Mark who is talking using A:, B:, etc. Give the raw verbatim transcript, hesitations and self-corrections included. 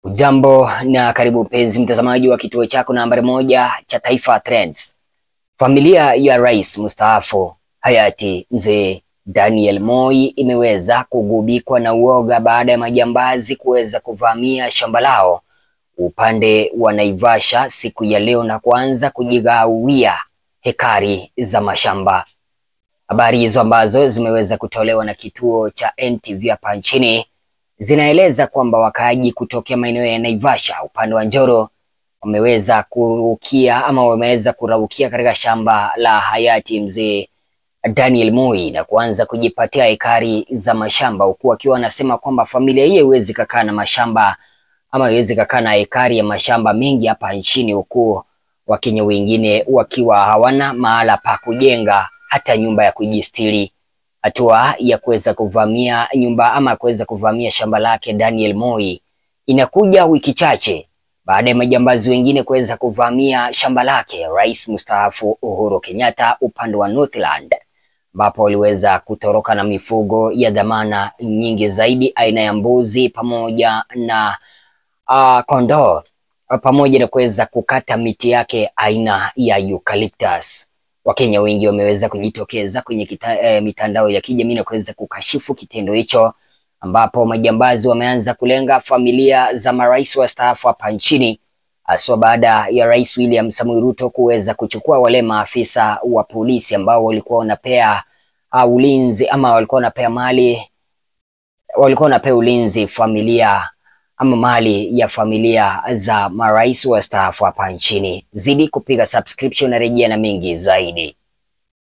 A: Jambo na karibu penzi mtazamaji wa kituo chako nambari moja cha Taifa Trends. Familia ya rais mstaafu hayati mzee Daniel Moi imeweza kugubikwa na uoga baada ya majambazi kuweza kuvamia shamba lao upande wa Naivasha siku ya leo na kuanza kujigawia hekari za mashamba. Habari hizo ambazo zimeweza kutolewa na kituo cha N T V hapa nchini zinaeleza kwamba wakaaji kutokea maeneo ya Naivasha upande wa Njoro wameweza kurukia ama wameweza kuraukia katika shamba la hayati mzee Daniel Moi na kuanza kujipatia hekari za mashamba, huku akiwa anasema kwamba familia hii haiwezi kukaa na mashamba ama haiwezi kukaa na hekari ya mashamba mengi hapa nchini, huku Wakenya wengine wakiwa hawana mahala pa kujenga hata nyumba ya kujistiri. Hatua ya kuweza kuvamia nyumba ama kuweza kuvamia shamba lake Daniel Moi inakuja wiki chache baada ya majambazi wengine kuweza kuvamia shamba lake rais mstaafu Uhuru Kenyatta upande wa Northland, ambapo waliweza kutoroka na mifugo ya dhamana nyingi zaidi aina ya mbuzi pamoja na uh, kondoo pamoja na kuweza kukata miti yake aina ya eucalyptus. Wakenya wengi wameweza kujitokeza kwenye kita, eh, mitandao ya kijamii na kuweza kukashifu kitendo hicho, ambapo majambazi wameanza kulenga familia za marais wastaafu hapa nchini, haswa baada ya Rais William Samoei Ruto kuweza kuchukua wale maafisa wa polisi ambao walikuwa wanapea uh, ulinzi ama walikuwa wanapea mali walikuwa wanapea ulinzi familia ama mali ya familia za marais wastaafu hapa nchini. Zidi kupiga subscription na rejea na mengi zaidi.